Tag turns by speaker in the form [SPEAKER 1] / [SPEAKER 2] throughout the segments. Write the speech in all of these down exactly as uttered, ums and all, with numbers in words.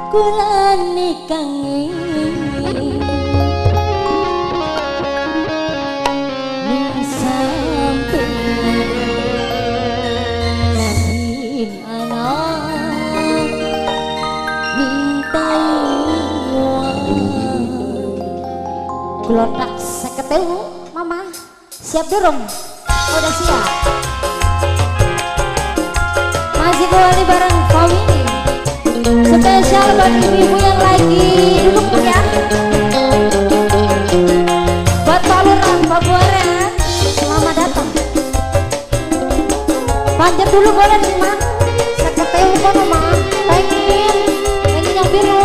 [SPEAKER 1] kulane kangen ning sampeyan sin anak ning Taiwan gelodak seket ewu mama siap dorong udah siap masih kembali bareng Fawini spesial buat ibu-ibu yang lagi duduk ya buat Pak Lurah, Pak Buaran selamat datang panjat dulu boleh nih ma seketemu kono ma pengen pengen yang biru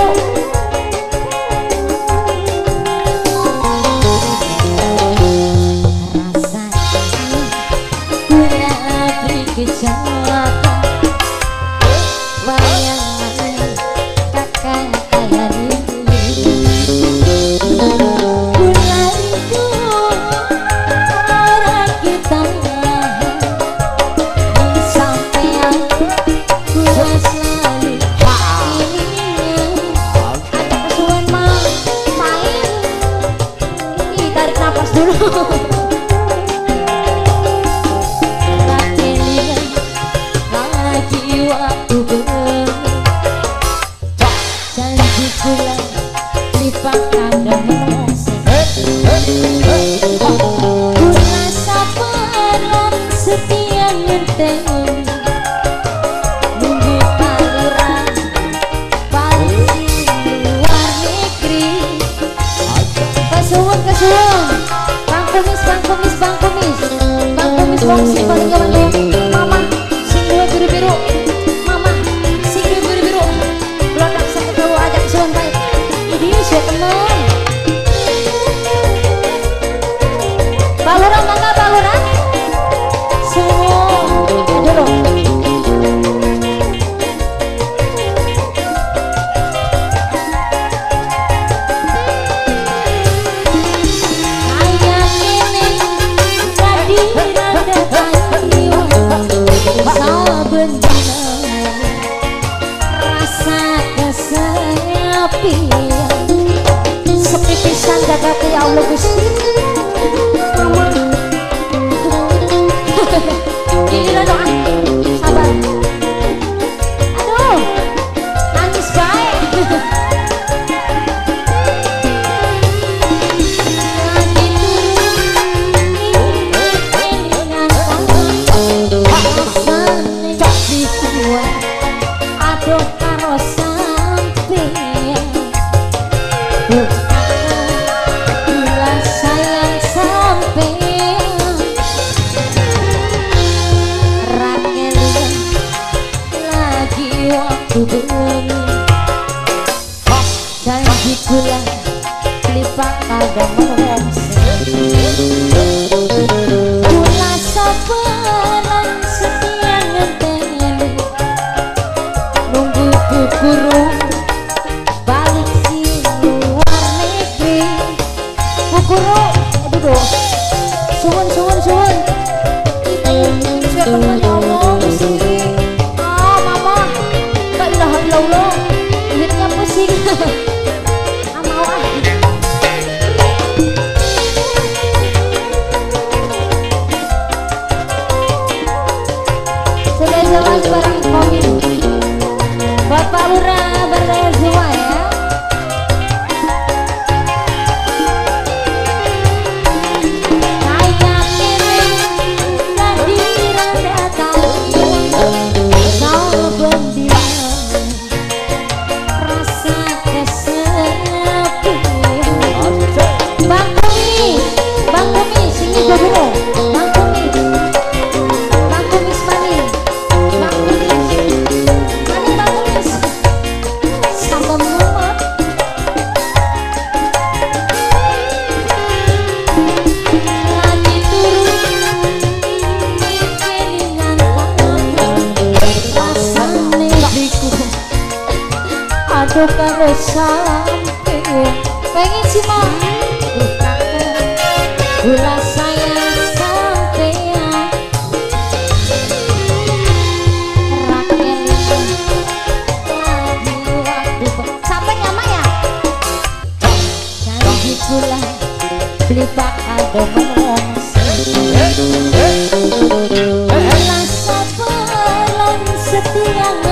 [SPEAKER 1] rasanya guna beri kejauhan lagi waktu ber janji pulang lipat ada guna sabaran setia ngenteng nunggu taluran balik luar negeri kesuwun kesuwun bang kumis bang kumis bang kumis bang kumis bongsi paling jaman mama sing dua biru biru mama sing dua biru biru gelodak saya tahu ajak kesuwun baik ini siapa teman baluran mangga baluran semua dulu rasa kesepian sepi pisan jaga ya Allah Gusti ini lah doa sabar aduh nangis baik aduh karo sampeyan gula sayang sampeyan rakelian lagi waktu bengi janji gula lipat kagak meromse gula sabaran setia ngenteni nunggu bukuru balik si luar negeri bukuru aduh doh suwun suwun suwun siapa teman ya Allah Gusti ah mama la ilaha illallah duitnya pusing ah mau ah sudah jalan barang komit Bapak Lurah berdaya semua ya kayak ini tadi rada tahu kau bendian rasa kesepian Bang Kumi Bang Kumi sini gue dulu Bang Kumi Bang Kumis mani Bang Kumis mani Bang Kumis sama muat lagi turun ini kelingan rasane diku aduh karo sampe pengen sih mau gula sayang sampeyan rakyat lagi waktu beli bakal domong rasa pelon setiang